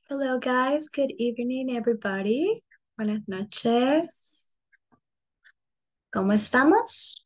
Hello guys, good evening everybody. Buenas noches. ¿Cómo estamos?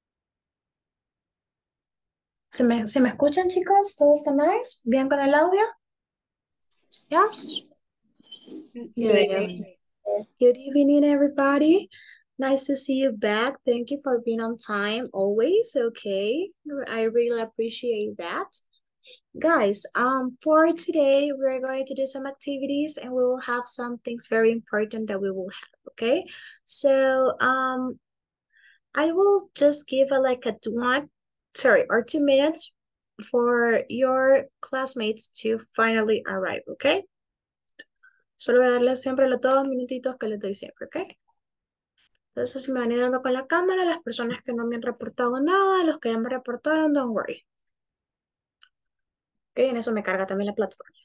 ¿Se me escuchan chicos? ¿Todo está nice? ¿Bien con el audio? Yes. Yes, Good. teacher. Good evening everybody. Nice to see you back. Thank you for being on time always. Okay. I really appreciate that. Guys, for today, we're going to do some activities and we will have some things very important that we will have, okay? So, I will just give a like a one, sorry, or 2 minutes for your classmates to finally arrive, okay? Solo voy a darles siempre los 2 minutitos que les doy siempre, ¿ok? Entonces, si me van ayudando con la cámara, las personas que no me han reportado nada, los que ya me reportaron, don't worry. Ok, en eso me carga también la plataforma.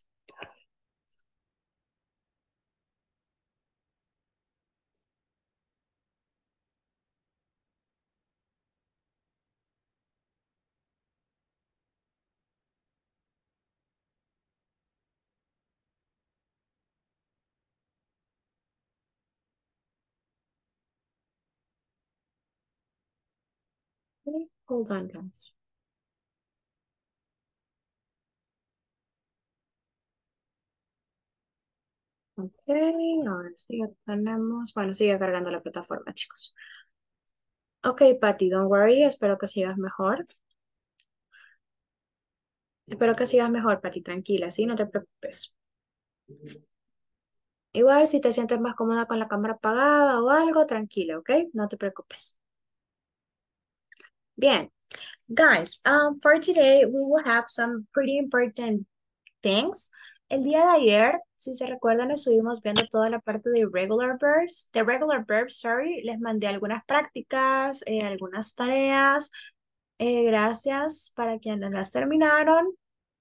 Okay, hold on, guys. Ok, ahora sí ya tenemos, bueno, sigue cargando la plataforma, chicos. Ok, Patty, don't worry, espero que sigas mejor. Espero que sigas mejor, Patty, tranquila, ¿sí? No te preocupes. Igual, si te sientes más cómoda con la cámara apagada o algo, tranquila, ¿ok? No te preocupes. Bien, guys, for today, we will have some pretty important things. El día de ayer, si se recuerdan, estuvimos viendo toda la parte de regular verbs, sorry. Les mandé algunas prácticas, algunas tareas. Gracias para quienes las terminaron.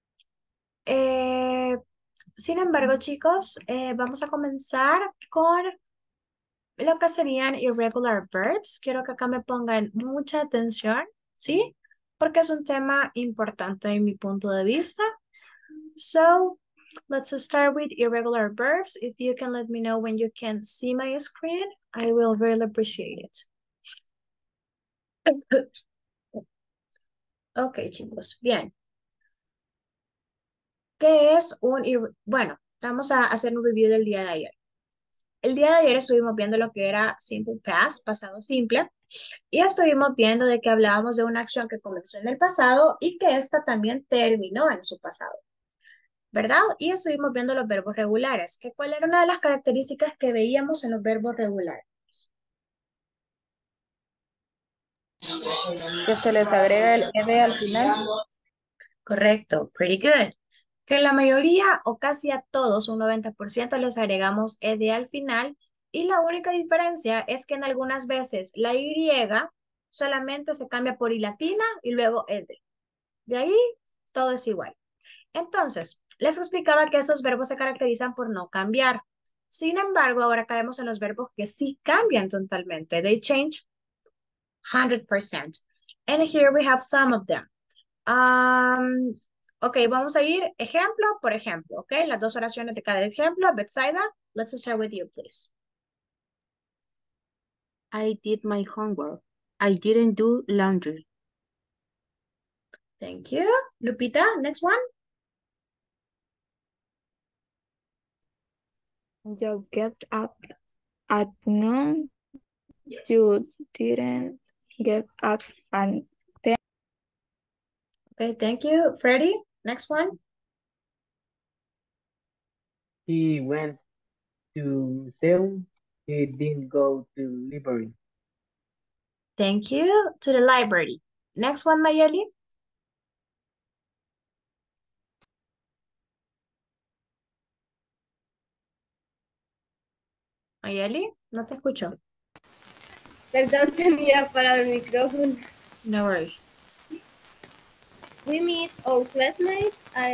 Eh, Sin embargo, chicos, vamos a comenzar con lo que serían irregular verbs. Quiero que acá me pongan mucha atención, ¿sí? Porque es un tema importante en mi punto de vista. So, let's start with irregular verbs. If you can let me know when you can see my screen, I will really appreciate it. Ok, chicos, bien. ¿Qué es bueno, vamos a hacer un review del día de ayer. El día de ayer estuvimos viendo lo que era simple past, pasado simple, y estuvimos viendo de que hablábamos de una acción que comenzó en el pasado y que esta también terminó en su pasado, ¿verdad? Y estuvimos viendo los verbos regulares, que cuál era una de las características que veíamos en los verbos regulares. Que se les agrega el ed al final. Correcto, pretty good. Que la mayoría o casi a todos, un 90% les agregamos ed al final y la única diferencia es que en algunas veces la Y solamente se cambia por I latina y luego ed. De ahí todo es igual. Entonces, les explicaba que esos verbos se caracterizan por no cambiar. Sin embargo, ahora caemos en los verbos que sí cambian totalmente. They change 100%. And here we have some of them. Ok, vamos a ir ejemplo por ejemplo, ok? Las dos oraciones de cada ejemplo. Betsaida, let's start with you, please. I did my homework. I didn't do laundry. Thank you. Lupita, next one. You get up at noon. You didn't get up and Okay, thank you. Freddie, next one. He went to museum. He didn't go to library. Thank you. To the library. Next one, Mayeli. Mayeli, no te escucho. Perdón, tenía apagado el micrófono. No worries. We meet our classmates.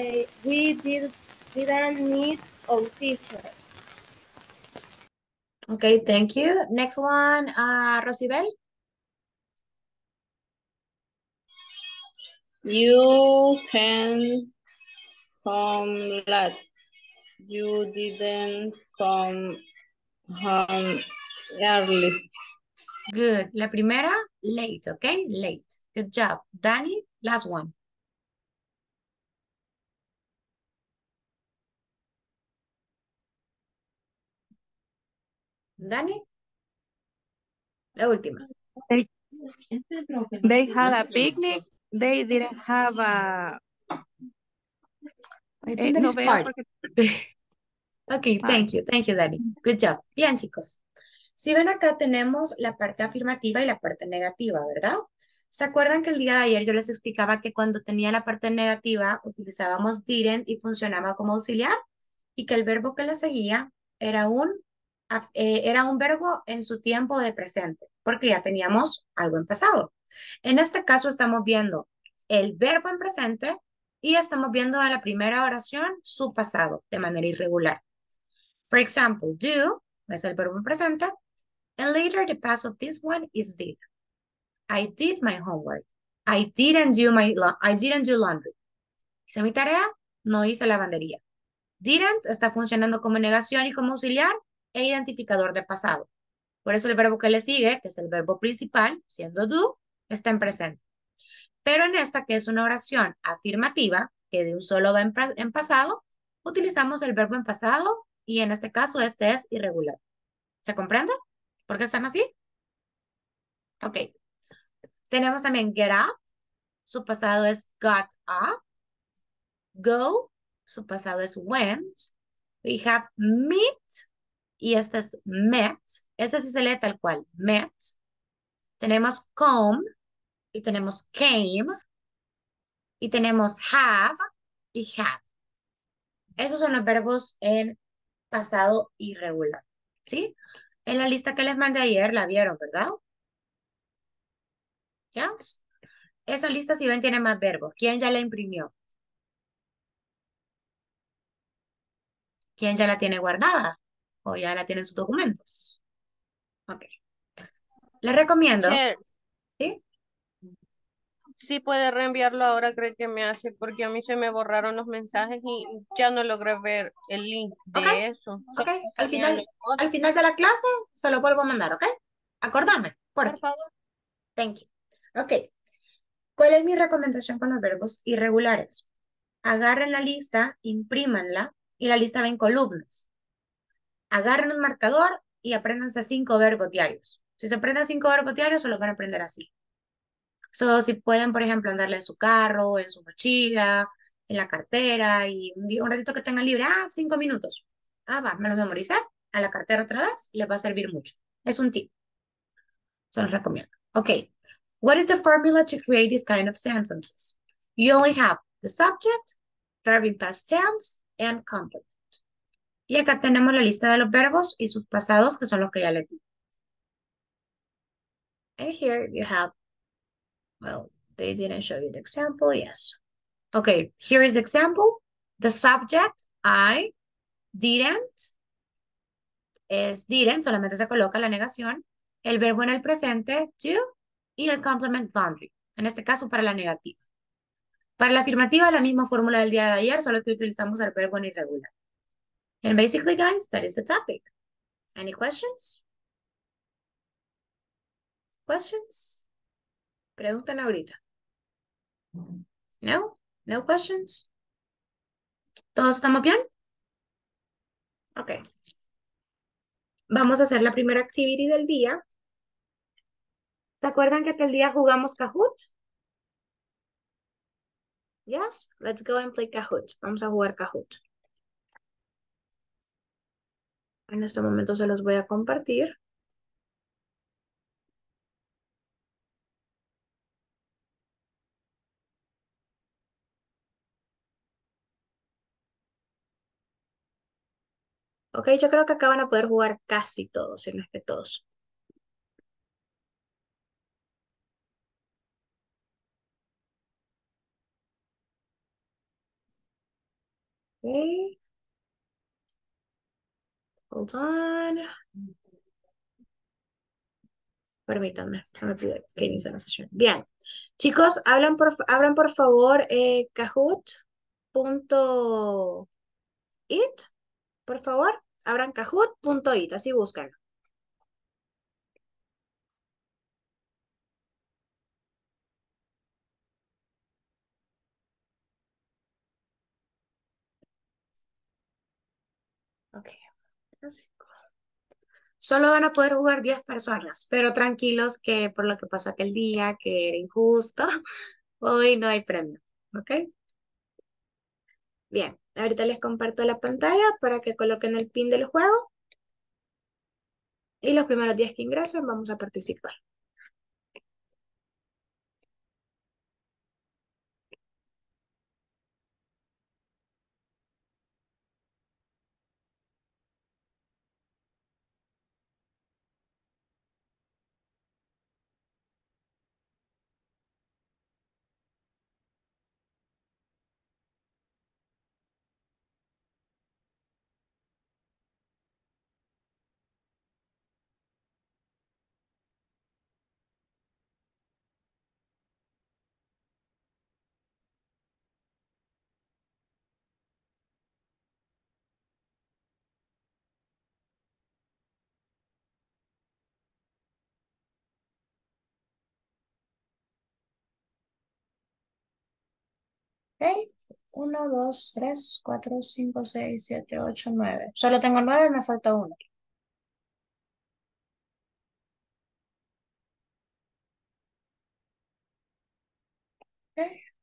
Didn't meet our teacher. Okay, thank you. Next one, Rosibel. You can come late. You didn't come home early. Good. La primera, late, okay? Late. Good job. Danny, last one. Danny, la última. They, they had a picnic. They didn't have I think that no is veo party. porque Okay, thank you. Thank you, Danny. Good job. Bien, chicos. Si ven acá tenemos la parte afirmativa y la parte negativa, ¿verdad? ¿Se acuerdan que el día de ayer yo les explicaba que cuando tenía la parte negativa utilizábamos didn't y funcionaba como auxiliar? Y que el verbo que le seguía era un verbo en su tiempo de presente, porque ya teníamos algo en pasado. En este caso estamos viendo el verbo en presente y estamos viendo en la primera oración su pasado de manera irregular. For example, do es el verbo en presente, and later the past of this one is did. I did my homework. I didn't do laundry. Hice mi tarea, no hice lavandería. Didn't está funcionando como negación y como auxiliar e identificador de pasado. Por eso el verbo que le sigue, que es el verbo principal, siendo do, está en presente. Pero en esta, que es una oración afirmativa, que de un solo va en pasado, utilizamos el verbo en pasado y en este caso este es irregular. ¿Se comprende? ¿Por qué están así? Ok. Tenemos también get up, su pasado es got up. Go, su pasado es went. We have meet, y este es met. Este sí se lee tal cual, met. Tenemos come, y tenemos came, y tenemos have, y have. Esos son los verbos en pasado irregular, ¿sí? En la lista que les mandé ayer la vieron, ¿verdad? Yes. Esa lista, si ven, tiene más verbos. ¿Quién ya la imprimió? ¿Quién ya la tiene guardada? ¿O ya la tiene en sus documentos? Ok. Les recomiendo, Teacher, ¿sí? sí puede reenviarlo ahora, creo que me hace, porque a mí se me borraron los mensajes y ya no logré ver el link Ok, de eso. ok. Solo me salían los Al otros. final de la clase se lo vuelvo a mandar, ¿ok? Acordame, por Por favor. Thank you. Ok. ¿Cuál es mi recomendación con los verbos irregulares? Agarren la lista, imprímanla y la lista va en columnas. Agarren un marcador y apréndanse 5 verbos diarios. Si se aprenden 5 verbos diarios, se los van a aprender así. So, si pueden, por ejemplo, andarle en su carro, en su mochila, en la cartera y un ratito que tengan libre, 5 minutos. Va, me lo memoricé, a la cartera otra vez, les va a servir mucho. Es un tip, se los recomiendo. Ok, what is the formula to create this kind of sentences? You only have the subject, verb in past tense, and complement. Y acá tenemos la lista de los verbos y sus pasados, que son los que ya les di. And here you have, well, they didn't show you the example, yes. Okay, here is example. The subject, I, didn't, es didn't, solamente se coloca la negación. El verbo en el presente, do, y el complement laundry. En este caso, para la negativa. Para la afirmativa, la misma fórmula del día de ayer, solo que utilizamos el verbo en irregular. And basically, guys, that is the topic. Any questions? Questions? Preguntan ahorita. No? No questions? ¿Todos estamos bien? Ok. Vamos a hacer la primera activity del día. ¿Se acuerdan que aquel día jugamos Kahoot? Yes, let's go and play Kahoot. Vamos a jugar Kahoot. En este momento se los voy a compartir. Ok, yo creo que acá van a poder jugar casi todos, si no es que todos. Ok. Hold on. Permítanme, no me pide que inicie la sesión. Bien, chicos, abran por favor Kahoot.it. Por favor, abran Kahoot.it, así buscan. Ok. Solo van a poder jugar 10 personas, pero tranquilos que por lo que pasó aquel día, que era injusto, hoy no hay premio. ¿Ok? Bien, ahorita les comparto la pantalla para que coloquen el pin del juego y los primeros 10 que ingresen vamos a participar. Ok, 1, 2, 3, 4, 5, 6, 7, 8, 9. Solo tengo 9, me falta uno. Ok.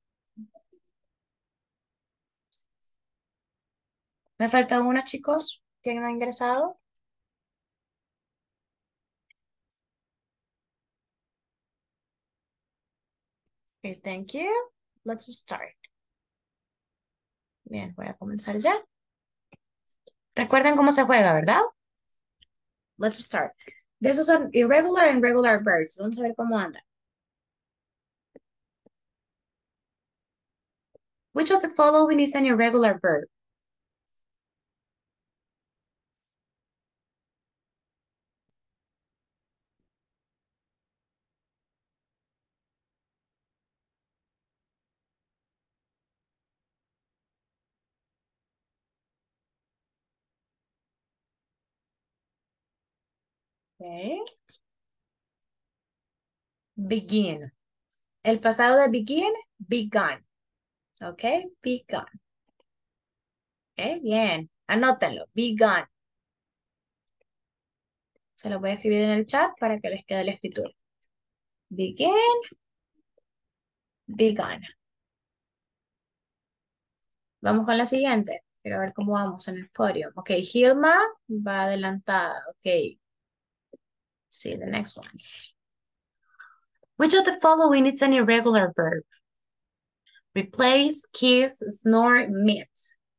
Me falta uno, chicos. ¿Quién no ha ingresado? Okay, thank you. Let's start. Bien, voy a comenzar ya. Recuerden cómo se juega, ¿verdad? Let's start. De esos son irregular and regular verbs. Vamos a ver cómo anda. Which of the following is an irregular verb? Okay. Begin. El pasado de begin, begun. Ok, begun. Ok, bien. Anótenlo. Begun. Se lo voy a escribir en el chat para que les quede la escritura. Begin, begun. Vamos con la siguiente. Quiero ver cómo vamos en el podio. Ok, Hilma va adelantada. Ok. See the next ones. Which of the following is an irregular verb? Replace, kiss, snore, meet.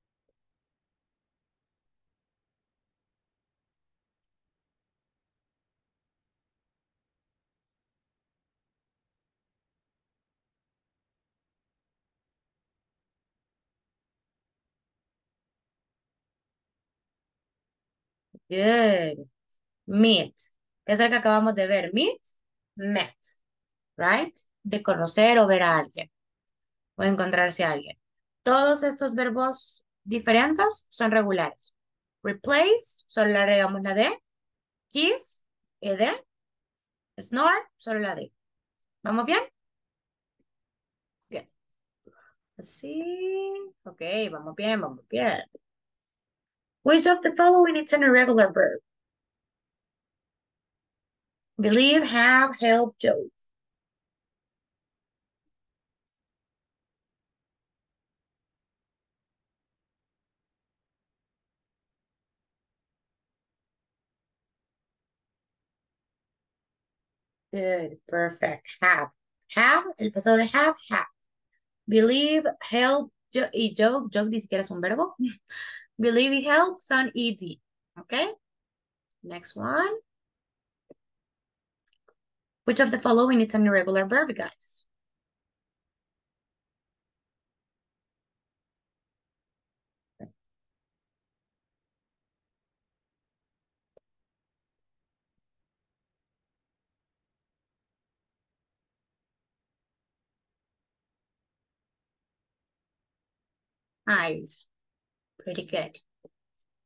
Good. Meet. Es el que acabamos de ver. Meet, met. Right? De conocer o ver a alguien. O encontrarse a alguien. Todos estos verbos diferentes son regulares. Replace, solo le agregamos la D. Kiss, ed. Snore, solo la D. ¿Vamos bien? Bien. Así. Ok, vamos bien, vamos bien. Which of the following is an irregular verb? Believe, have, help, joke. Good, perfect. Have. Have, el pasado de have. Believe, help, y joke. Joke ni siquiera es un verbo. Believe y help son ed. Okay? Next one. Which of the following is an irregular verb, guys? Hide. Pretty good.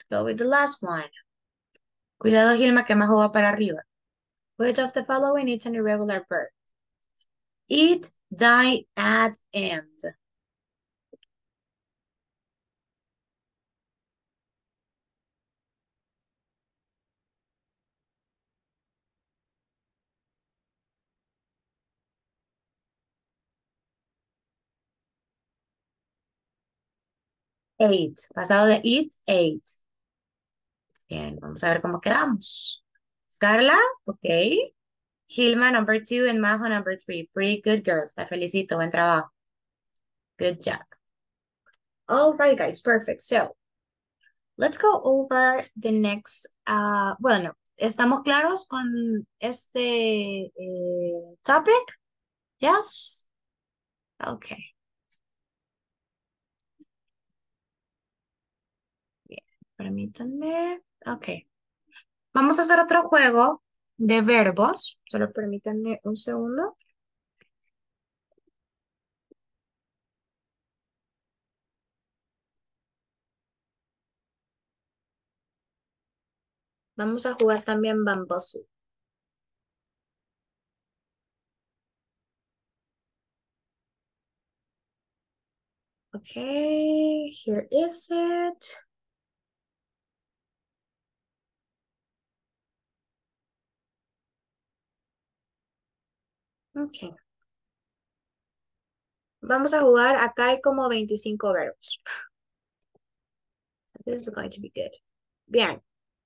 Go with the last one. Cuidado, Gilma, que más va para arriba. Which of the following is an irregular verb? Eat, die, add, end. Ate. Pasado de eat, ate. Bien, vamos a ver cómo quedamos. Carla, ok. Gilma, number 2, and Majo, number 3. Pretty good girls. La felicito, buen trabajo. Good job. All right, guys, perfect. So, let's go over the next, bueno, ¿estamos claros con este topic? Yes? Okay. Bien, permítanme. Ok. Vamos a hacer otro juego de verbos. Solo permítanme un segundo. Vamos a jugar también Bamboozle. Okay, here is it. Okay. Vamos a jugar, acá hay como 25 verbos. This is going to be good. Bien.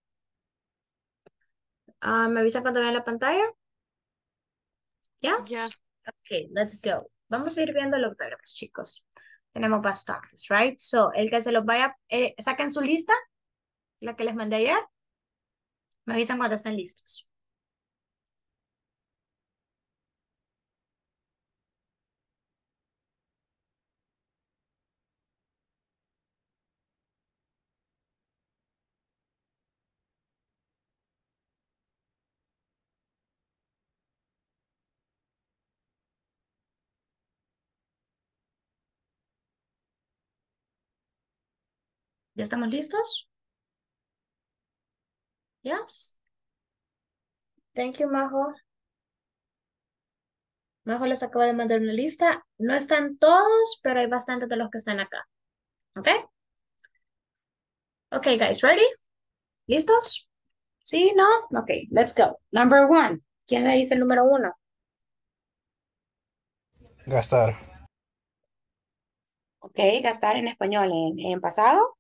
¿Me avisan cuando vean la pantalla? Yes? Ya. Okay, let's go. Vamos a ir viendo los verbos, chicos. Tenemos bastantes, right? So, el que se los vaya, saquen su lista, la que les mandé ayer. Me avisan cuando estén listos. ¿Ya estamos listos? Yes. Thank you, Majo. Majo les acaba de mandar una lista. No están todos, pero hay bastantes de los que están acá. ¿Ok? Ok, guys, ready? ¿Listos? ¿Sí? ¿No? Ok, let's go. Number 1. ¿Quién me dice el número 1? Gastar. Ok, gastar en español. ¿En pasado?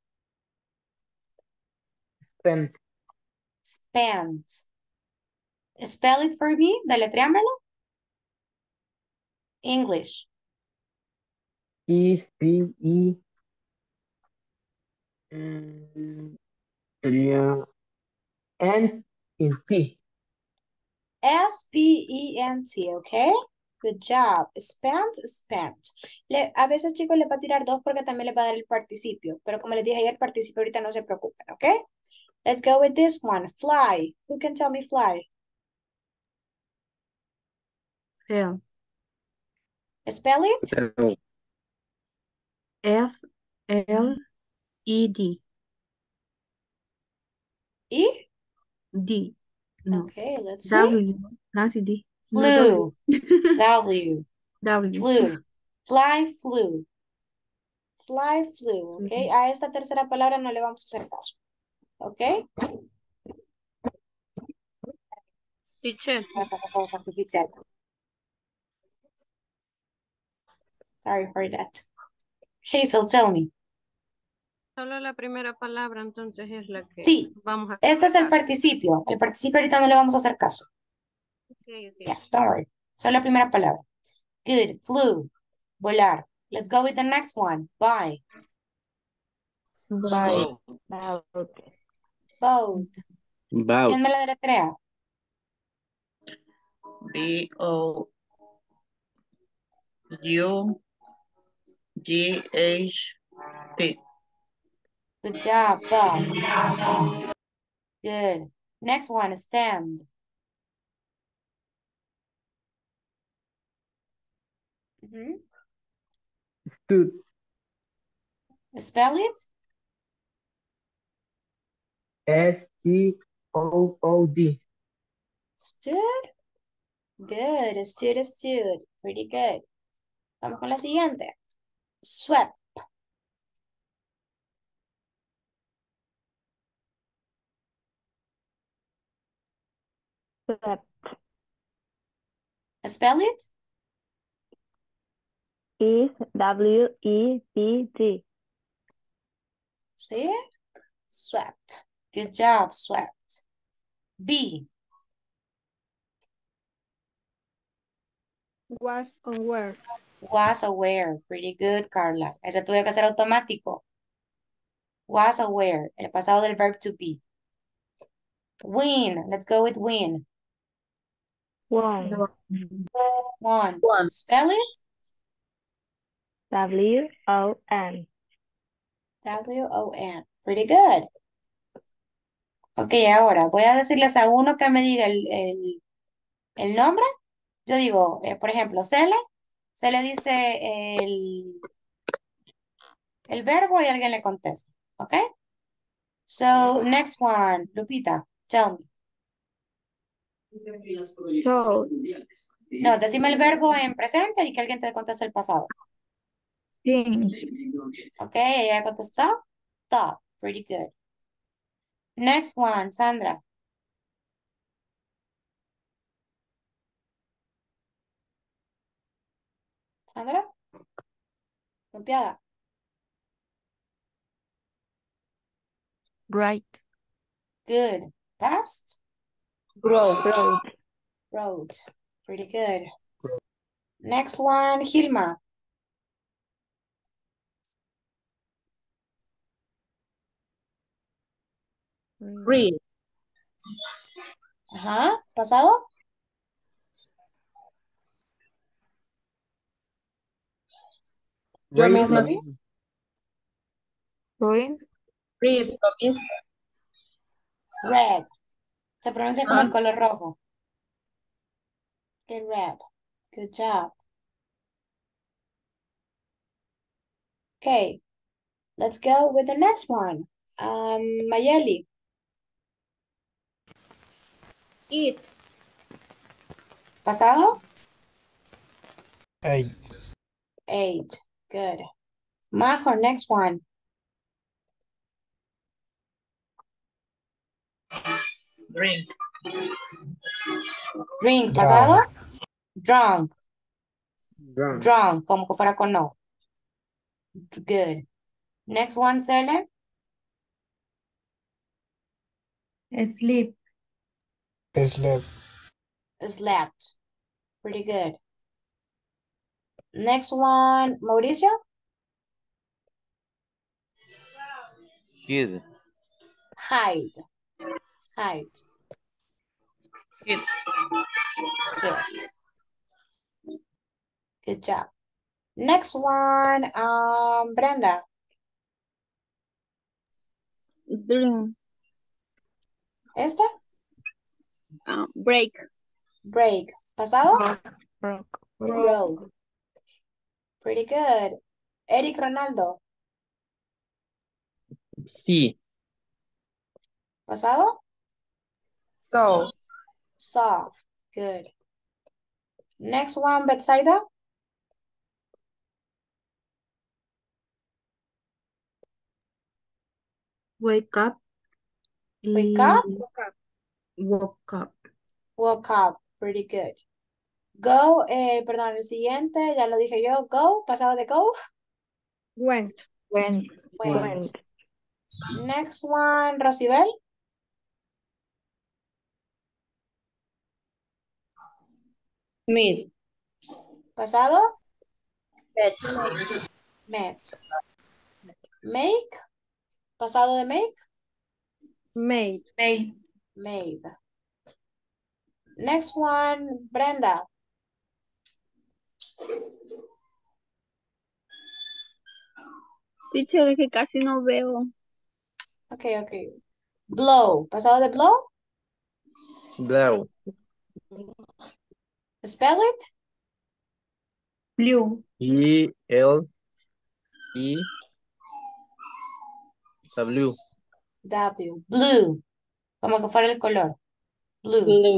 Spend. Spend. Spell it for me. Deletréamelo. English. E-S-P-E. mm, Sería N-T. S-P-E-N-T, ¿ok? Good job. Spent, spent. A veces, chicos, les va a tirar dos porque también les va a dar el participio. Pero como les dije ayer, participio ahorita no se preocupen, ¿ok? Let's go with this one. Fly. Who can tell me fly? Feel. Spell it. F-L-E-D. E. D. No. Okay, let's see. W. Nancy D. No, Flew. W. W. W. Flew. Fly, flew. Fly, flew. Ok. A esta tercera palabra no le vamos a hacer caso. Ok. Teacher, Sorry for that. Hazel, tell me. solo la primera palabra entonces es la que Sí, vamos a este hacer es el caso. participio. El participio ahorita no le vamos a hacer caso. Ok, ok. Yes, don't worry. Solo la primera palabra. Good. Flew. Volar. Let's go with the next one. Buy. By. Boat. Bout. ¿Quién me la deletrea? Bout. Good job. Boat. Good. Next one. Stand. Mhm. Stood. Spell it. S-T-O-O-D. Stood. Good. Stood, stood. Pretty good. Vamos con la siguiente. Swept. Swept. Spell it. Is W-E-P-T. See it? Swept. Good job, swept. B. Was aware. Was aware. Pretty good, Carla. Ese tuve que hacer automático. Was aware. El pasado del verb to be. Win. Let's go with win. Won. Won. Spell it. W-O-N. W-O-N. Pretty good. Ok, ahora voy a decirles a uno que me diga el nombre. Yo digo, por ejemplo, se le dice el verbo y alguien le contesta. ¿Ok? So, next one, Lupita, tell me. Told. No, decime el verbo en presente y que alguien te conteste el pasado. Think. Ok, ella contestó. Thought. Pretty good. Next one, Sandra. Sandra. Confiada. Right. Good. Past. Wrote. Wrote. Pretty good. Next one, Hilma. Read. Ajá. ¿Pasado? Yo misma, sí. Read. Read, lo mismo. Red. Se pronuncia como el color rojo. Get red. Good job. Okay. Let's go with the next one. Mayeli. Eat. ¿Pasado? Ate. Ate. Good. Majo, next one. Drink. Drink. Drunk. ¿Pasado? Drunk. Drunk. Drunk. Como que fuera con no. Good. Next one, Cele. Sleep. Slept. Slept. Pretty good. Next one, Mauricio. Hid. Hide. Hide. Hid. Hid. Good job. Next one, Brenda. Drink. ¿Esta? Break. Break. ¿Pasado? Broke. Broke. Pretty good. Eric Ronaldo. Sí. ¿Pasado? So. Soft. Good. Next one, Betsaida. Wake up. Wake up. Woke up. Woke up. Pretty good. Go, perdón, el siguiente, ya lo dije yo. Go, pasado de go. Went. Went. Next one, Rosibel. Meet. Pasado. Met. Met. Make. Pasado de make. Made. Made. Next one, Brenda. Teacher, que casi no veo. Okay, okay. Blow. Pasado de blow. Blow. Spell it. Blue. E-L-E-W. W. Blue. Como que fuera el color. Blue. Blue.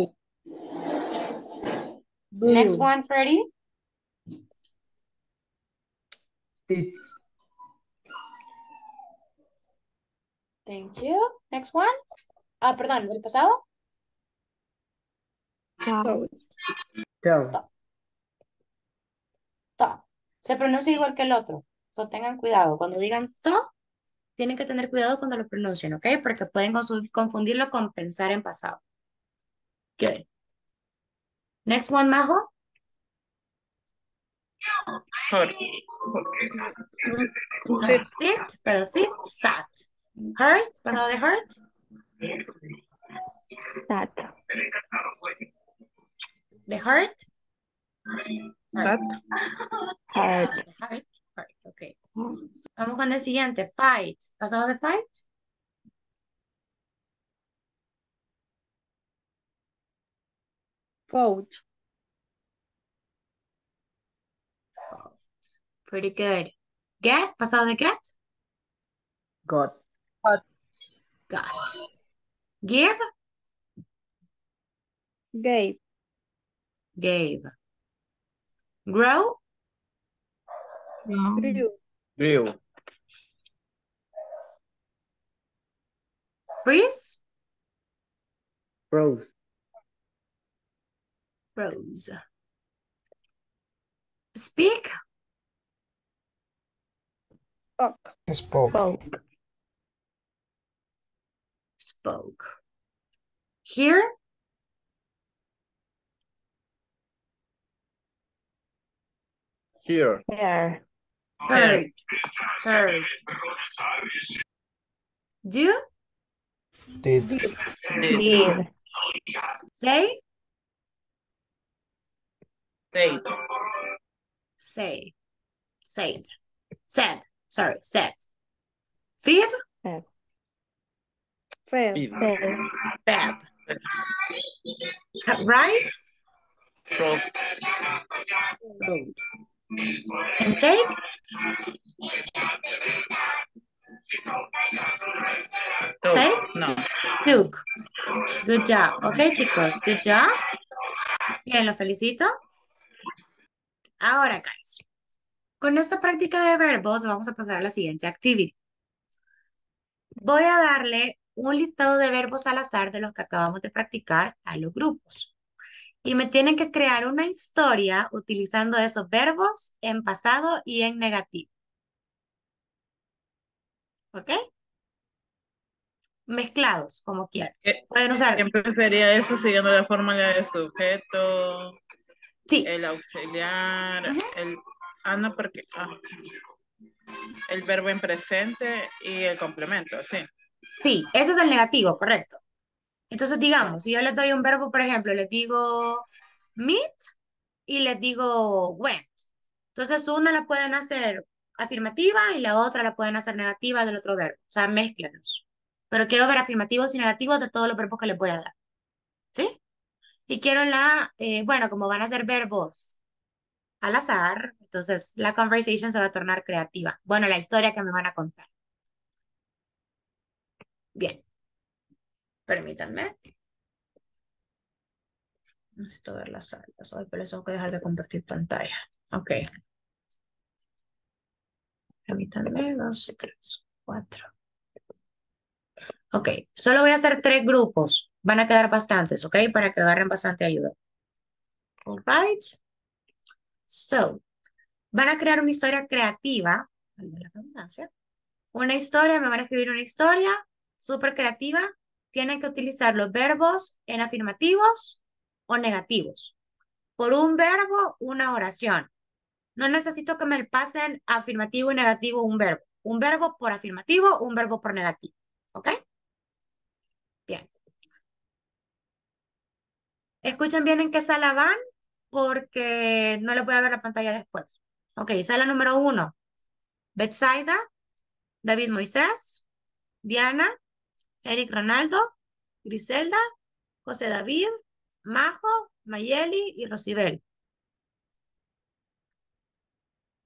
Next Blue. one, Freddie. Stitch. Thank you. Next one. Ah, perdón, ¿el pasado? Toe. Toe. Top. Top. Se pronuncia igual que el otro. So tengan cuidado. Cuando digan to, tienen que tener cuidado cuando lo pronuncien, ¿ok? Porque pueden confundirlo con pensar en pasado. Good. Next one, Majo. Hurt. No, sit, pero sit, sat. Hurt, pasado de hurt. Sat. De hurt. Sat. Hurt. Hurt. Hurt, ok. Vamos con el siguiente. Fight. Pasado de fight. Fought. Pretty good. Get. Pasado de get. Got. Got. Give. Gave. Gave. Grow. Grew. Grew. Freeze. Froze. Froze. Speak. Spoke. Spoke. Spoke. Spoke. Hear. Here. Here. Heard. Heard. Do. Did. Did. Say. Say. Say. Said. Said. Sorry. Said. Feed. Fed. Fed. Feed. Fed. Fed. Right. Frog. Road. And take. Dog. Take. No. Took. Good job. Ok, chicos. Good job. Bien, los felicito. Ahora, guys. Con esta práctica de verbos vamos a pasar a la siguiente activity. Voy a darle un listado de verbos al azar de los que acabamos de practicar a los grupos. Y me tienen que crear una historia utilizando esos verbos en pasado y en negativo. ¿Ok? Mezclados, como quieran. Pueden usar. Siempre sería eso siguiendo la fórmula de sujeto, Sí. el auxiliar, Ujú. no, porque el verbo en presente y el complemento, sí. Sí, ese es el negativo, correcto. Entonces, digamos, si yo les doy un verbo, por ejemplo, les digo meet y les digo went. Entonces, una la pueden hacer afirmativa y la otra la pueden hacer negativa del otro verbo. O sea, mézclalos. Pero quiero ver afirmativos y negativos de todos los verbos que les voy a dar. ¿Sí? Y quiero bueno, como van a ser verbos al azar, entonces la conversation se va a tornar creativa. Bueno, la historia que me van a contar. Bien. Permítanme. Necesito ver las salas hoy, pero les tengo que dejar de compartir pantalla. Ok. Permítanme, 2, 3, 4. Ok, solo voy a hacer 3 grupos. Van a quedar bastantes, ok, para que agarren bastante ayuda. All right. So, van a crear una historia creativa, valga la redundancia. Una historia, me van a escribir una historia súper creativa. Tienen que utilizar los verbos en afirmativos o negativos. Por un verbo, una oración. No necesito que me pasen afirmativo y negativo un verbo. Un verbo por afirmativo, un verbo por negativo. ¿Ok? Bien. Escuchen bien en qué sala van porque no les voy a ver la pantalla después. Ok, sala número 1. Betsaida, David Moisés, Diana, Eric Ronaldo, Griselda, José David, Majo, Mayeli y Rosibel.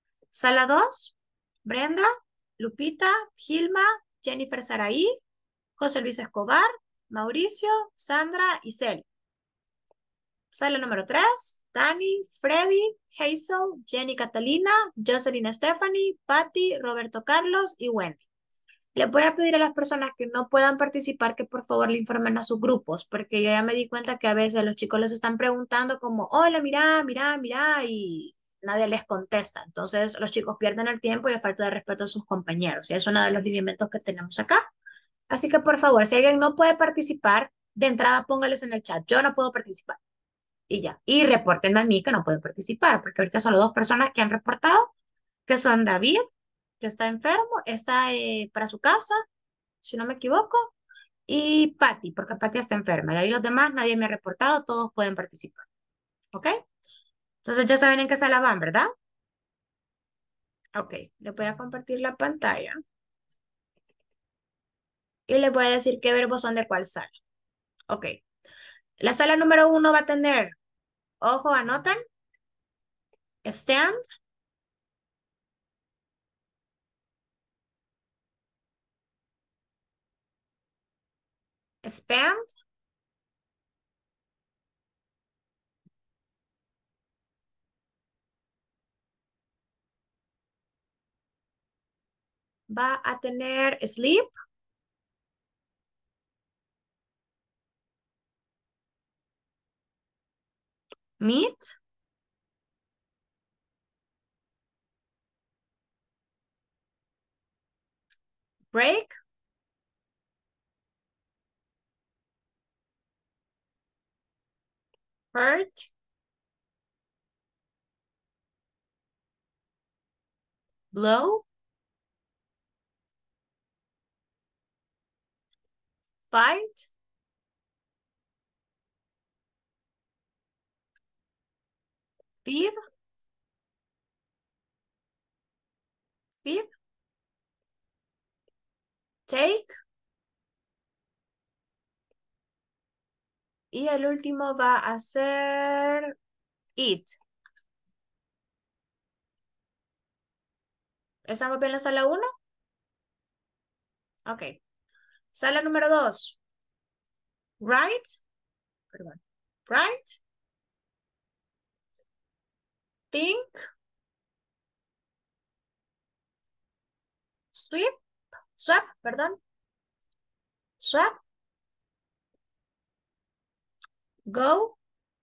Sala 2, Brenda, Lupita, Gilma, Jennifer Saraí, José Luis Escobar, Mauricio, Sandra y Cel. Sala número 3, Dani, Freddy, Hazel, Jenny Catalina, Jocelyn Stephanie, Patty, Roberto Carlos y Wendy. Les voy a pedir a las personas que no puedan participar que por favor le informen a sus grupos, porque yo ya me di cuenta que a veces los chicos les están preguntando como, hola, mira, mira, mira, y nadie les contesta. Entonces los chicos pierden el tiempo y a falta de respeto a sus compañeros. Y es uno de los lineamientos que tenemos acá. Así que por favor, si alguien no puede participar, de entrada póngales en el chat, yo no puedo participar. Y ya. Y repórtenme a mí que no pueden participar, porque ahorita solo 2 personas que han reportado, que son David, que está enfermo, está para su casa, si no me equivoco, y Patty, porque Patty está enferma. De ahí los demás, nadie me ha reportado, todos pueden participar. ¿Ok? Entonces ya saben en qué sala van, ¿verdad? Ok, les voy a compartir la pantalla y les voy a decir qué verbos son de cuál sala. Ok. La sala número 1 va a tener, ojo, anotan, stand, spend, va a tener sleep, meet, break, hurt, blow, fight, feed, feed, take, y el último va a ser eat. ¿Estamos bien en la sala 1? Ok. Sala número 2. Write, perdón. Write, think, sweep, swap, perdón. Swap, go,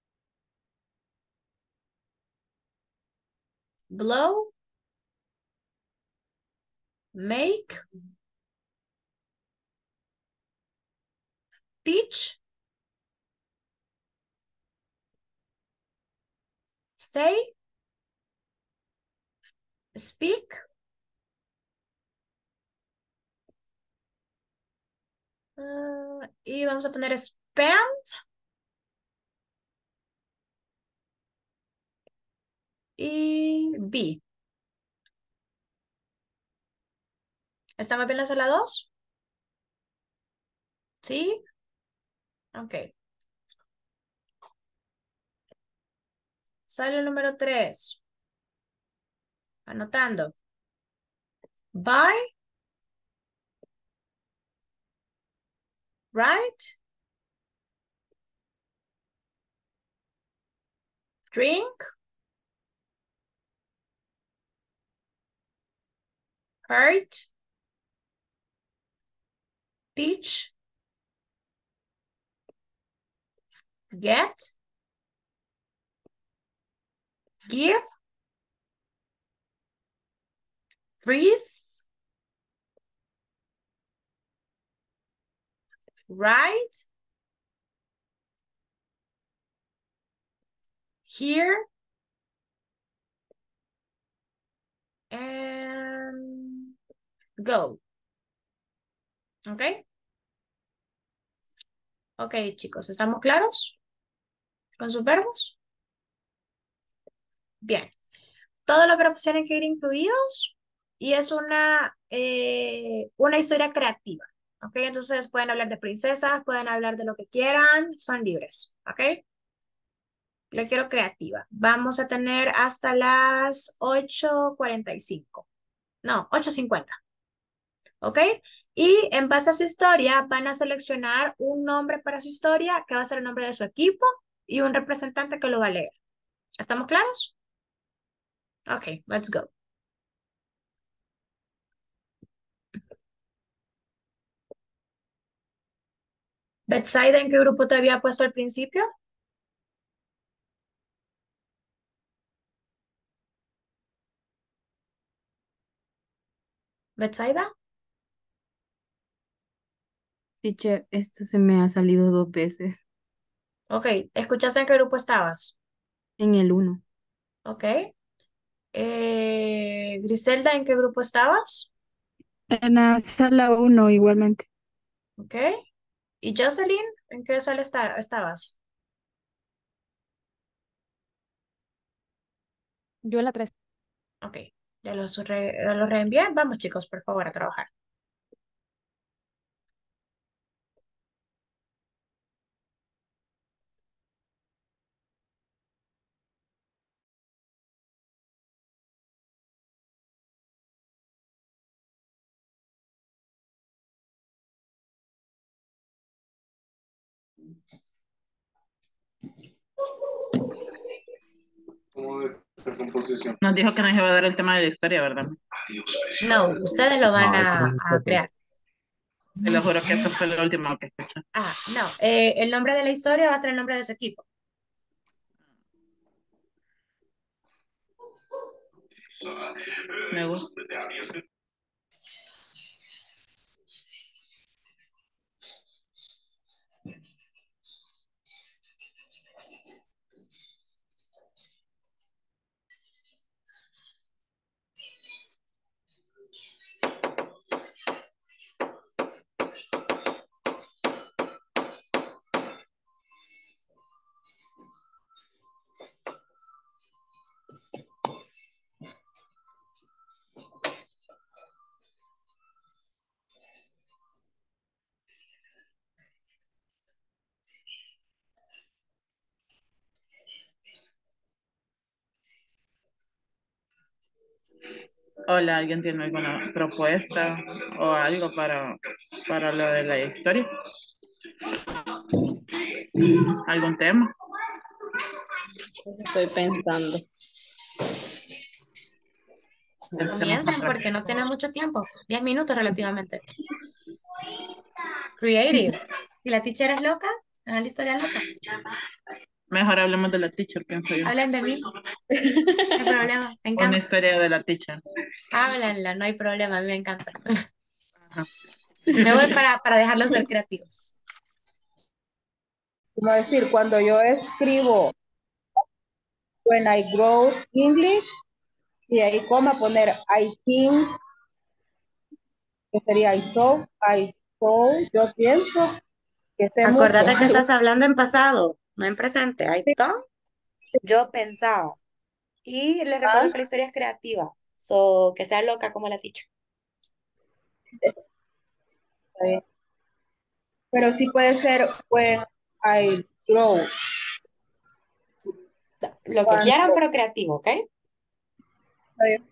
blow, make, teach, say, speak, y vamos a poner spend y be. ¿Estamos bien en la sala 2? ¿Sí? Ok. Sala número 3. Anotando. Buy, write, drink, hurt, teach, get, give, freeze, write, hear, and go. ¿Ok? Ok, chicos, ¿estamos claros con sus verbos? Bien. Todos los verbos tienen que ir incluidos y es una historia creativa. ¿Ok? Entonces pueden hablar de princesas, pueden hablar de lo que quieran, son libres. ¿Ok? Le quiero creativa. Vamos a tener hasta las 8:45. No, 8:50. ¿Ok? Y en base a su historia van a seleccionar un nombre para su historia que va a ser el nombre de su equipo y un representante que lo va a leer. ¿Estamos claros? Ok, let's go. Betsaida, ¿en qué grupo te había puesto al principio? Betsaida. Teacher, esto se me ha salido 2 veces Ok, ¿escuchaste en qué grupo estabas? en el 1. Ok. Griselda, ¿en qué grupo estabas? En la sala 1 igualmente. Ok. ¿Y Jocelyn, en qué sala estabas? Yo en la 3. Ok, ya los reenvié. Vamos chicos, por favor, a trabajar. Nos dijo que nos iba a dar el tema de la historia, ¿verdad? No, ustedes lo van No, eso no a nosotros. crear. Te lo juro que eso fue lo último que escuché. Ah, no. El nombre de la historia va a ser el nombre de su equipo. Me gusta. Hola, ¿alguien tiene alguna propuesta o algo para lo de la historia? ¿Algún tema? Estoy pensando. Pensemos un Comiencen rato. porque no tienen mucho tiempo. 10 minutos relativamente. Creative. Si la teacher es loca, hagan la historia loca. Mejor hablemos de la teacher, pienso yo. Hablen de mí. No hay problema. Me Una encanta. historia de la teacher. Háblenla, no hay problema. A mí me encanta. Ajá. Me voy para dejarlos ser creativos. Como decir, cuando yo escribo when I grow English, y ahí coma poner I think, que sería I saw, yo pienso que sé mucho. Acordate que estás hablando en pasado, no en presente. I Sí, thought, yo pensaba. Y les recuerdo ah, que la historia es creativa. So, que sea loca como la teacher. está bien. Pero sí puede ser when I grow. Lo que quieran, Cuando, pero creativo, ¿ok? está bien.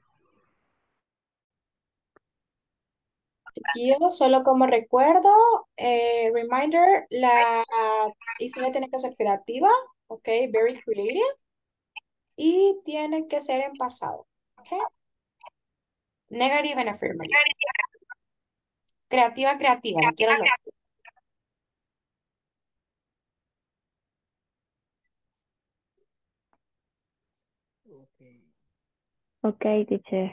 Yo solo como recuerdo, reminder, la historia tiene que ser creativa, ¿ok? Very creative. Y tiene que ser en pasado, ¿ok? Negative and affirmative. Creativa, creativa, la quiero loca. Okay. Ok, teacher.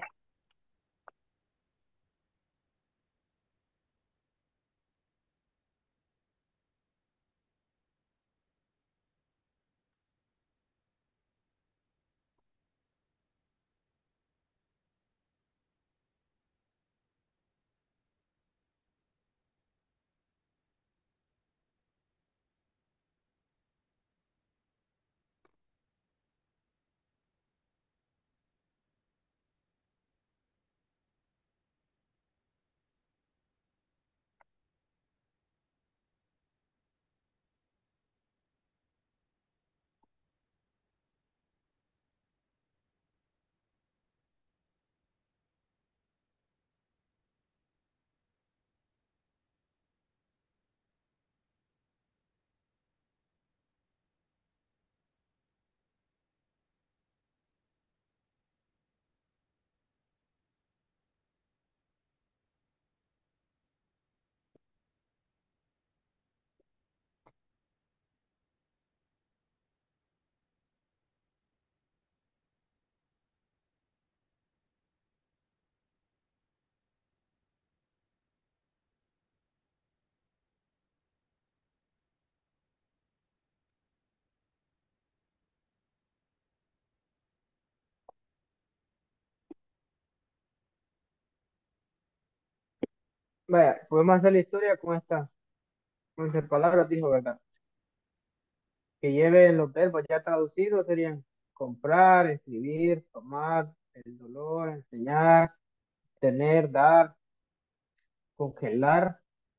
Vaya, podemos hacer la historia con estas palabras, dijo, ¿verdad? Que lleven los verbos ya traducidos serían comprar, escribir, tomar, el dolor, enseñar, tener, dar, congelar,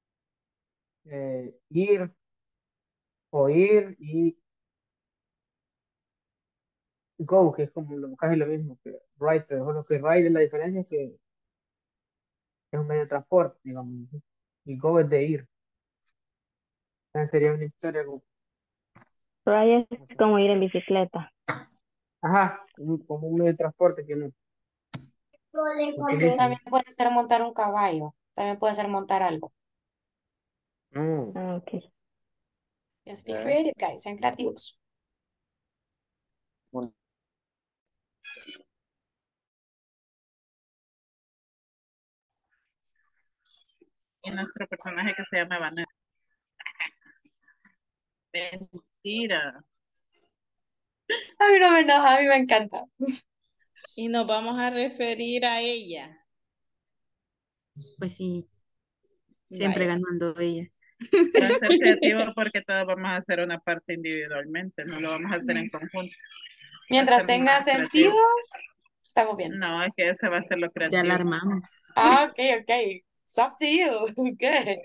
ir, oír y go, que es como casi lo mismo que ride, pero lo que ride la diferencia es que es un medio de transporte, digamos, y go es de ir. Entonces sería una historia como, Ride es como ir en bicicleta. ajá, como un medio de transporte que uno utiliza. También puede ser montar un caballo. También puede ser montar algo. Mm. Ah, ok. Yes, be creative, guys. Sean creativos. Y nuestro personaje que se llama Vanessa. Mentira. A mí no me enoja, a mí me encanta. Y nos vamos a referir a ella. Pues sí, siempre Vaya. ganando ella. Va a ser creativo porque todos vamos a hacer una parte individualmente, no lo vamos a hacer en conjunto. Mientras Va a ser tenga más sentido, creativo. estamos bien. No, es que ese va a ser lo Ya la creativo. armamos. Ah, ok, ok. It's up to you. Good.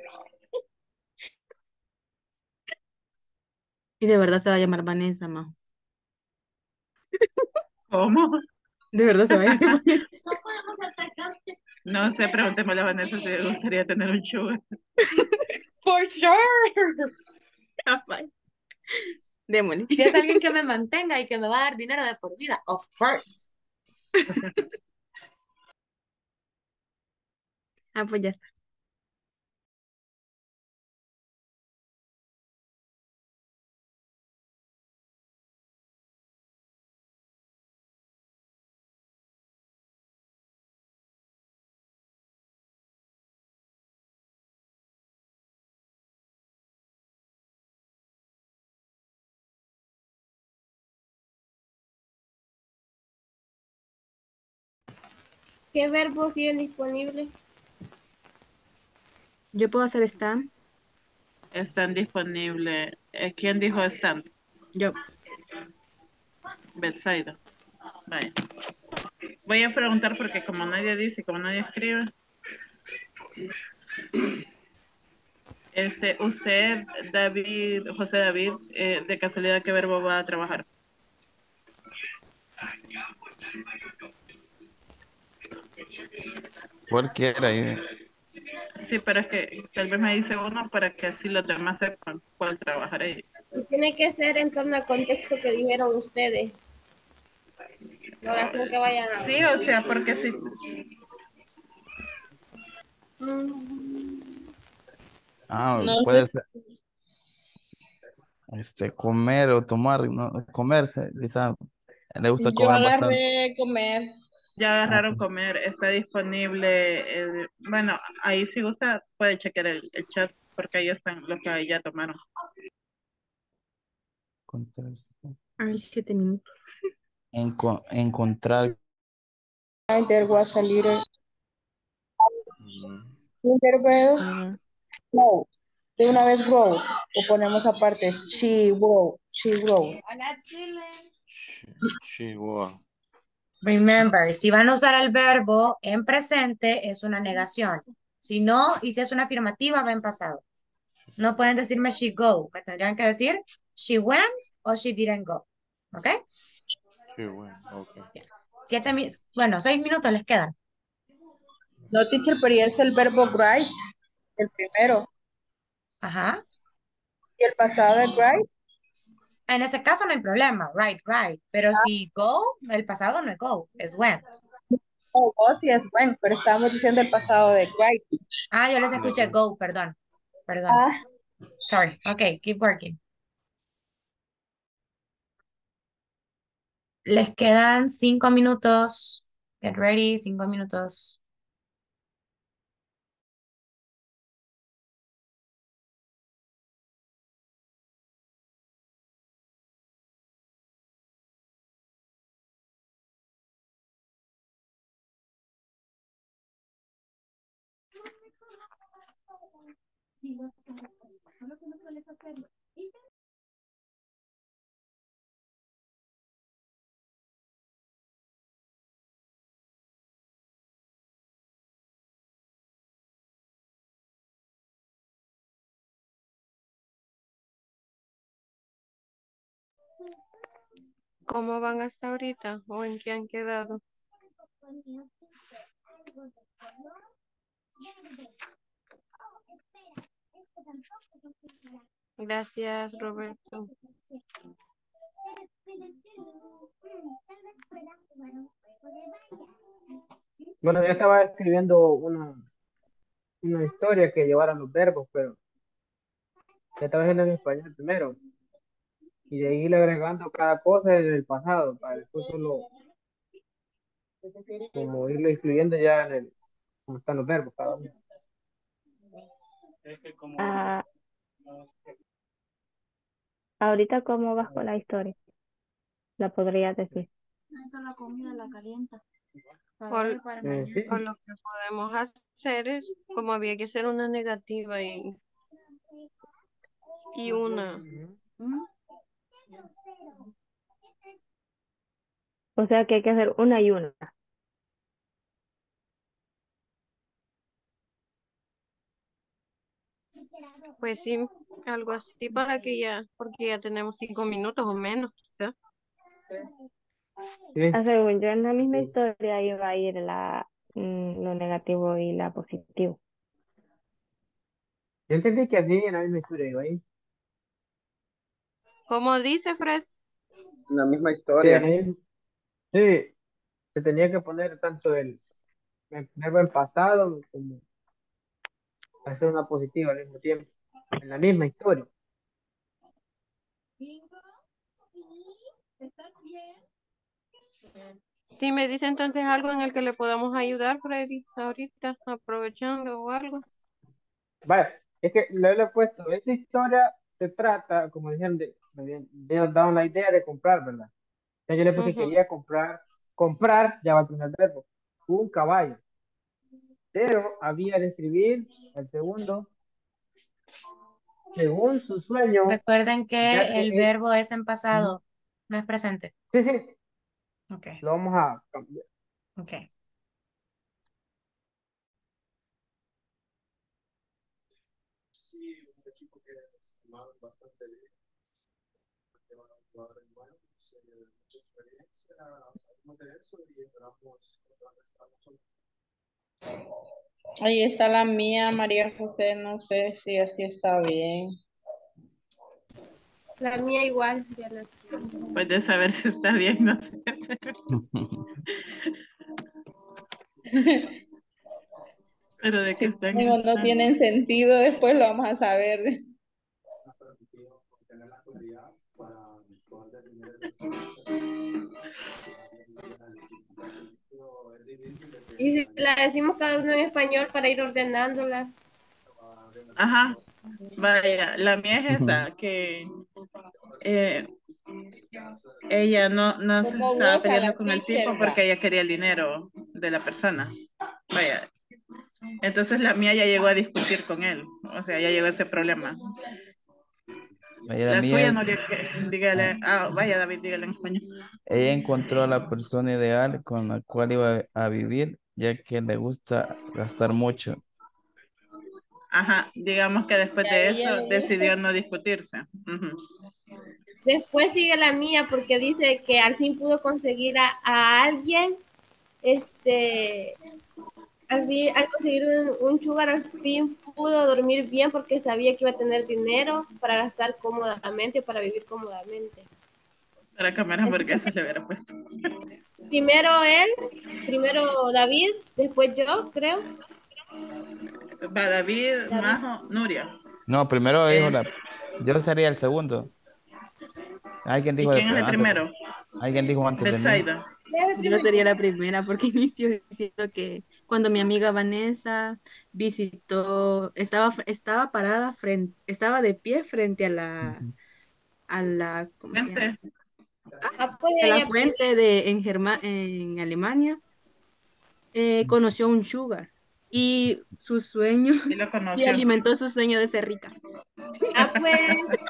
Y de verdad se va a llamar Vanessa, ma. ¿Cómo? De verdad se va a llamar Vanessa. No sé, preguntémosle a Vanessa si le gustaría tener un sugar. For sure. Bye. Démosle. Si es alguien que me mantenga y que me va a dar dinero de por vida, of course. Ah, pues ya está. ¿Qué verbos tienen disponibles? Yo puedo hacer stand. Están disponibles. ¿Quién dijo están? Yo. Betsaida. Vaya. Voy a preguntar porque como nadie dice, como nadie escribe. Usted, David, José David, de casualidad, ¿qué verbo va a trabajar? Cualquiera. Sí, pero es que tal vez me dice uno para que así los demás sepan cuál trabajar ellos. Y tiene que ser en torno al contexto que dijeron ustedes. La oración que vayan a... Sí, o sea, porque si No sé, Puede ser comer o tomar, ¿no? Comerse, quizá le gusta yo comer bastante. agarré comer. ya Ah, agarraron pues, comer, está disponible. Bueno, ahí si gusta puede chequear el chat porque ahí están los que ya tomaron. Ay, 7 minutos. Encontrar. There was a little mm, interval. Ah, No, de una vez grow. O ponemos aparte, she grow. Chihuahua. Remember, si van a usar el verbo en presente, es una negación. Si no, y si es una afirmativa, va en pasado. No pueden decirme she go, me tendrían que decir she went o she didn't go. ¿Ok? Chihuahua, ok. Bueno, 6 minutos les quedan. No, teacher, pero ya es el verbo write, el primero. Ajá. Y el pasado es write. En ese caso no hay problema, right, right. Pero si go, el pasado no es go, es went. O sí es went, pero estábamos diciendo el pasado de write. Ah, yo les Sí, escuché sí. go, perdón. Perdón. Ah, Sorry. Ok, keep working. Les quedan 5 minutos. Get ready, 5 minutos. ¿Cómo van hasta ahorita? ¿O en qué han quedado? Gracias, Roberto. Bueno, yo estaba escribiendo una historia que llevara los verbos, pero ya estaba haciendo en español primero. Y de ahí ir agregando cada cosa en el pasado, para después solo como irlo incluyendo ya en el, como están los verbos cada uno. Ah, ahorita, ¿cómo vas con la historia? La podrías decir. La comida la calienta. O, Sí. o lo que podemos hacer es, como había que hacer una negativa y una. O sea que hay que hacer una y una. Pues sí, algo así para que ya, porque ya tenemos 5 minutos o menos, quizá. Sí. Según yo, en la misma historia iba a ir lo negativo y la positivo. Yo entendí que así en la misma historia iba ahí. ¿Cómo dice Fred? La misma Sí, historia. sí, se tenía que poner tanto el verbo en pasado como hacer una positiva al mismo tiempo, en la misma historia. Sí, me dice entonces algo en el que le podamos ayudar, Freddy, ahorita, aprovechando o algo. Vale, es que le he puesto, esta historia se trata, como decían, me habían dado la idea de comprar, ¿verdad? Entonces yo le puse que quería comprar, ya va a tener el verbo, un caballo. Pero había de escribir el segundo, según su sueño, Recuerden ya que que el verbo es en pasado, no es presente. sí, sí, Ok, lo vamos a cambiar. ok. Ahí está la mía, María José, no sé si así está bien. La mía igual, ya la subo. Puedes saber si está bien, no sé. Pero de que Si están. tienen o no tienen sentido, después lo vamos a saber. Y si la decimos cada uno en español para ir ordenándola. Ajá, vaya, la mía es esa, que ella no se ¿Cómo estaba goza peleando la con el teacher, tipo va? porque ella quería el dinero de la persona. Vaya, entonces la mía ya llegó a discutir con él, o sea, ya llegó a ese problema. Ella La suya mía, no le, dígale, vaya David, dígale en español. ella encontró a la persona ideal con la cual iba a vivir, ya que le gusta gastar mucho. Ajá, digamos que después Y a de ella eso le gusta. decidió no discutirse. Ujú. Después sigue la mía porque dice que al fin pudo conseguir a alguien, al conseguir un sugar, al fin pudo dormir bien porque sabía que iba a tener dinero para gastar cómodamente, para vivir cómodamente. Para comer hamburguesas le hubiera puesto. Primero él, primero David, después yo, creo. Va David, Majo, Nuria. No, primero dijo yo sería el segundo. Alguien ¿Y dijo quién es el antes primero? alguien dijo antes de mí. Betsaida. Yo sería la primera porque inició diciendo que cuando mi amiga Vanessa visitó, estaba parada estaba de pie frente a la, ¿cómo se llama? Gente. Pues A la ella, fuente en Alemania, conoció un sugar. y su sueño, Y lo y conoció. alimentó su sueño de ser rica. Ah, pues,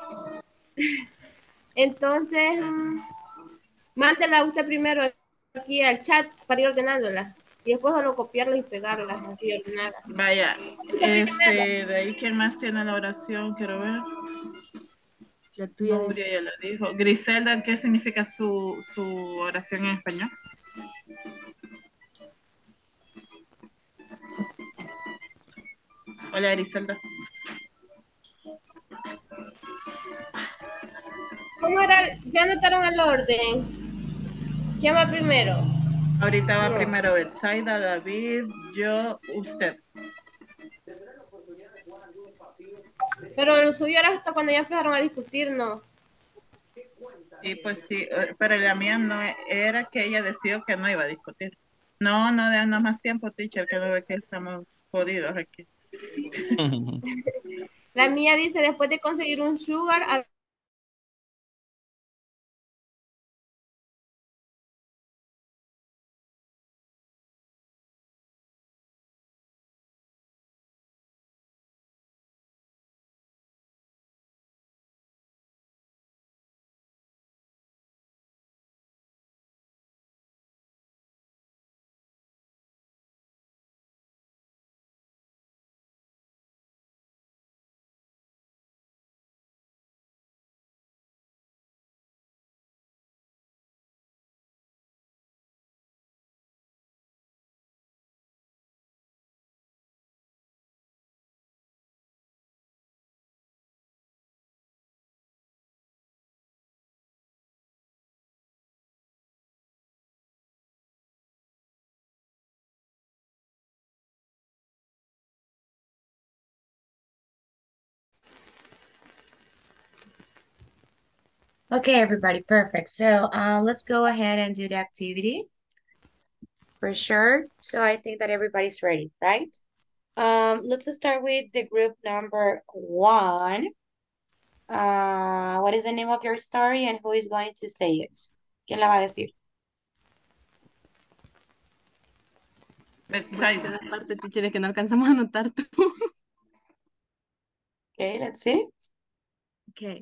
entonces, mándela usted primero aquí al chat para ir ordenándola. Y después solo copiarlas y pegarlas así ordenadas. Vaya, Usted primero. de ahí, ¿quién más tiene la oración? Quiero ver. La tuya Nuria ya lo dijo. Griselda, ¿qué significa su oración en español? Hola, Griselda. ¿Cómo era? ¿Ya anotaron el orden? ¿Quién va primero? Ahorita va No. primero Betsaida, David, yo, usted. Pero lo suyo era hasta cuando ya empezaron a discutir, ¿no? Y pues sí, pero la mía no era que ella decidió que no iba a discutir. No, no denos más tiempo, teacher, que no ve que estamos jodidos aquí. La mía dice, después de conseguir un sugar, Okay, everybody, perfect. So let's go ahead and do the activity for sure. So I think that everybody's ready, right? Let's start with the group number 1. What is the name of your story and who is going to say it? ¿Quién la va a decir? Voy a hacer la parte, teacher, es que no alcanzamos a anotar todo. Okay, let's see. Okay.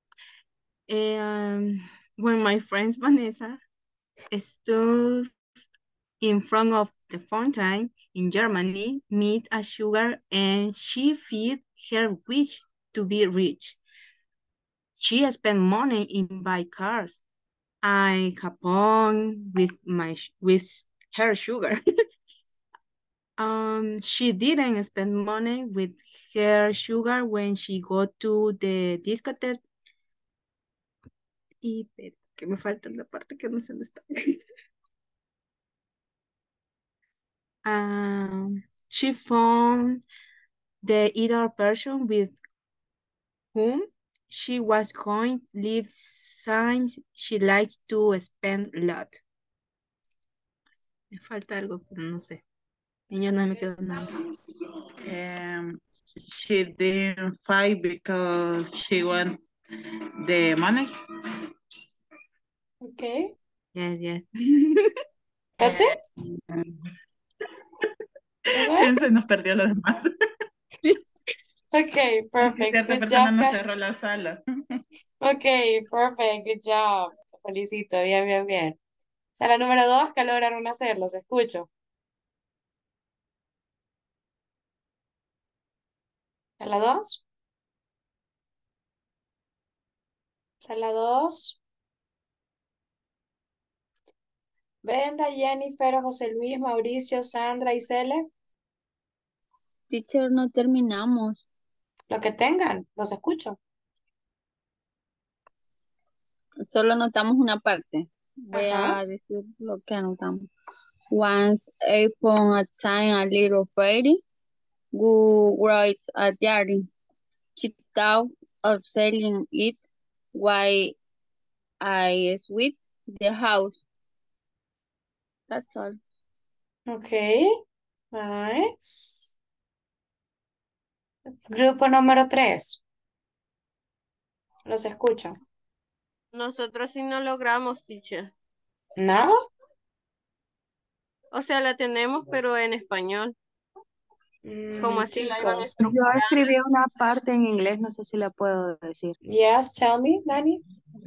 When my friend Vanessa stood in front of the fountain in Germany, meet a sugar and she feed her wish to be rich. She spent money in buy cars. I capon with her sugar. She didn't spend money with her sugar when she go to the discotheque. Y pero que me falta la parte que no sé dónde está. She found the other person with whom she was going to live since she likes to spend a lot. Me falta algo, pero no sé. Y yo no me quedo nada. She didn't fight because she want the money. Okay. Yes. That's it? Se nos perdió lo demás. Okay, perfect. Cierta Good persona job, nos guys. cerró la sala. Okay, perfect. Good job. Te felicito. Bien. Sala número 2, que lograron hacer, los escucho. Sala 2. Sala 2. Brenda, Jennifer, José Luis, Mauricio, Sandra y Cele. Teacher, no terminamos. Lo que tengan, los escucho. Solo anotamos una parte. Voy Ajá. a decir lo que anotamos. Once upon a time, a little fairy who writes a diary. She thought of selling it while I sweep the house. That's all. Okay. Nice. Grupo número 3. Los escucho. Nosotros sí no logramos, teacher. ¿Nada? O sea, la tenemos, pero en español. Como así la iban Chicos. Yo estructurando. escribí una parte en inglés, no sé si la puedo decir. Yes, tell me, Nani.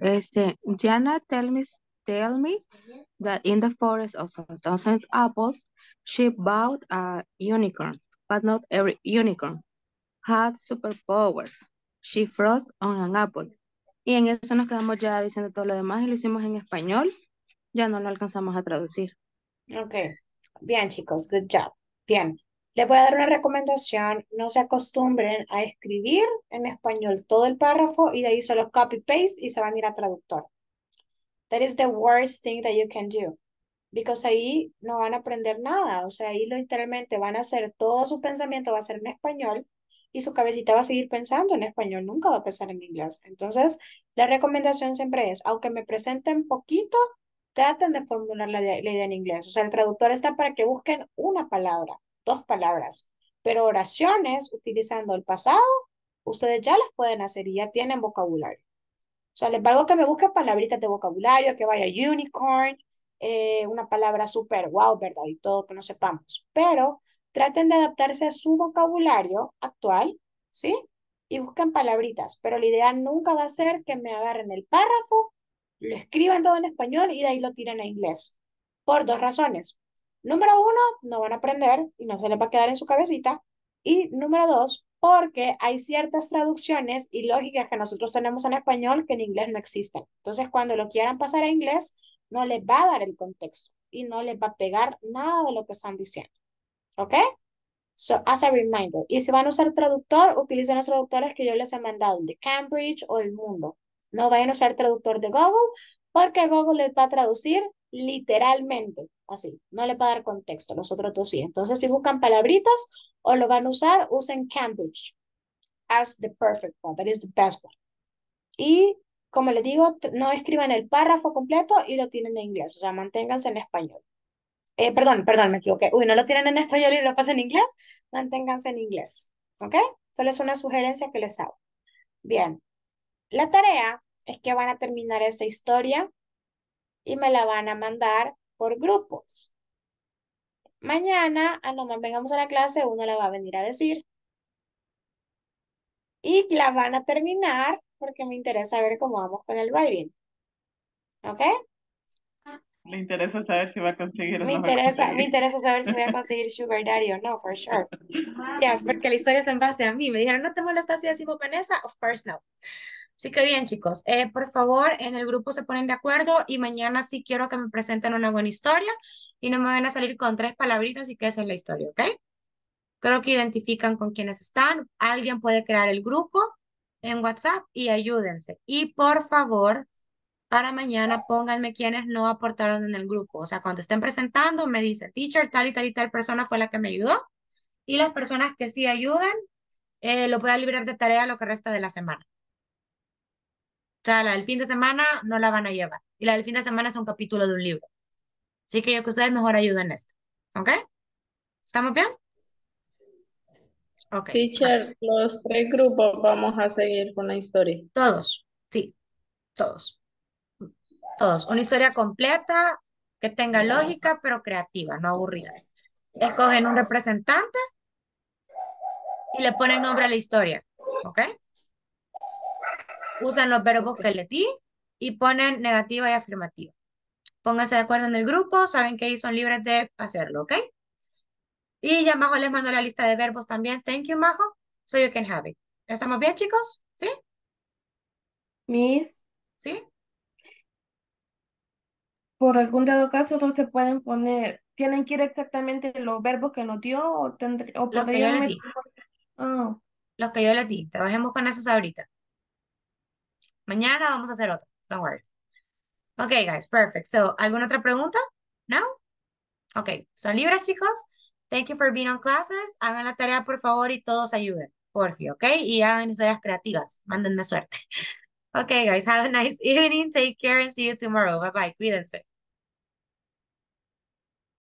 Jana tell me that in the forest of a thousand apples, she bought a unicorn, but not every unicorn had superpowers. She froze on an apple. Y en eso nos quedamos ya diciendo todo lo demás y lo hicimos en español, ya no lo alcanzamos a traducir. Ok. Bien, chicos, good job. Bien. Les voy a dar una recomendación. No se acostumbren a escribir en español todo el párrafo y de ahí solo copy-paste y se van a ir a traductor. That is the worst thing that you can do. Because ahí no van a aprender nada. O sea, ahí literalmente van a hacer todo su pensamiento, va a ser en español y su cabecita va a seguir pensando en español, nunca va a pensar en inglés. Entonces, la recomendación siempre es, aunque me presenten poquito, traten de formular la idea en inglés. O sea, el traductor está para que busquen una palabra, dos palabras, pero oraciones utilizando el pasado, ustedes ya las pueden hacer y ya tienen vocabulario. O sea, les valgo que me busquen palabritas de vocabulario, que vaya unicorn, una palabra súper wow, ¿verdad? Y todo que no sepamos. Pero traten de adaptarse a su vocabulario actual, ¿sí? Y busquen palabritas. Pero la idea nunca va a ser que me agarren el párrafo, lo escriban todo en español y de ahí lo tiren a inglés. Por dos razones. Número uno, no van a aprender y no se les va a quedar en su cabecita. Y número dos, porque hay ciertas traducciones y lógicas que nosotros tenemos en español que en inglés no existen. Entonces, cuando lo quieran pasar a inglés, no les va a dar el contexto y no les va a pegar nada de lo que están diciendo. ¿Ok? So, as a reminder. Y si van a usar traductor, utilicen los traductores que yo les he mandado, el de Cambridge o el Mundo. No vayan a usar traductor de Google, porque Google les va a traducir literalmente, así. No les va a dar contexto, los otros dos sí. Entonces, si buscan palabritas o lo van a usar, usen Cambridge as the perfect one, that is the best one. Y como les digo, no escriban el párrafo completo y lo tienen en inglés, o sea, manténganse en español. Perdón, me equivoqué. Uy, no lo tienen en español y lo pasan en inglés, manténganse en inglés, ¿ok? Solo es una sugerencia que les hago. Bien, la tarea es que van a terminar esa historia y me la van a mandar por grupos. Mañana, nomás vengamos a la clase, uno la va a venir a decir. Y la van a terminar porque me interesa ver cómo vamos con el writing. ¿Ok? Le interesa saber si va a conseguir o Me no va a conseguir. interesa saber si voy a conseguir Sugar Daddy o no, for sure. Yes, porque la historia es en base a mí. Me dijeron, ¿no te molesta si decimos Vanessa? Of course no. Así que bien, chicos, por favor, en el grupo se ponen de acuerdo y mañana sí quiero que me presenten una buena historia y no me van a salir con 3 palabritas y que esa es la historia, ¿ok? Creo que identifican con quiénes están. Alguien puede crear el grupo en WhatsApp y ayúdense. Y por favor, para mañana pónganme quienes no aportaron en el grupo. O sea, cuando estén presentando, me dicen, teacher, tal y tal y tal persona fue la que me ayudó. Y las personas que sí ayudan, lo voy a librar de tarea lo que resta de la semana. O sea, la del fin de semana no la van a llevar. Y la del fin de semana es un capítulo de un libro. Así que yo que ustedes mejor ayuden en esto. ¿Ok? ¿Estamos bien? Ok. Teacher, los 3 grupos vamos a seguir con la historia. Todos. Sí, todos. Todos. Una historia completa que tenga lógica, pero creativa, no aburrida. Escogen un representante y le ponen nombre a la historia. ¿Ok? Usan los verbos que les di y ponen negativa y afirmativa. Pónganse de acuerdo en el grupo, saben que ahí son libres de hacerlo, ¿ok? Y ya Majo les mandó la lista de verbos también. Thank you, Majo. So you can have it. ¿Estamos bien, chicos? ¿Sí? Miss, ¿Sí? por algún dado caso no se pueden poner, tienen que ir exactamente los verbos que nos dio o, o Los que yo podrían les meter. di. Ah, Los que yo les di. Trabajemos con esos ahorita. Mañana vamos a hacer otro. Don't worry. Okay, guys, perfect. So, ¿alguna otra pregunta? No? Ok, ¿son libres, chicos? Thank you for being on classes. Hagan la tarea, por favor, y todos ayuden. Porfi, ¿ok? Y hagan historias creativas. Mándenme suerte. Okay, guys, have a nice evening. Take care and see you tomorrow. Bye-bye. Cuídense.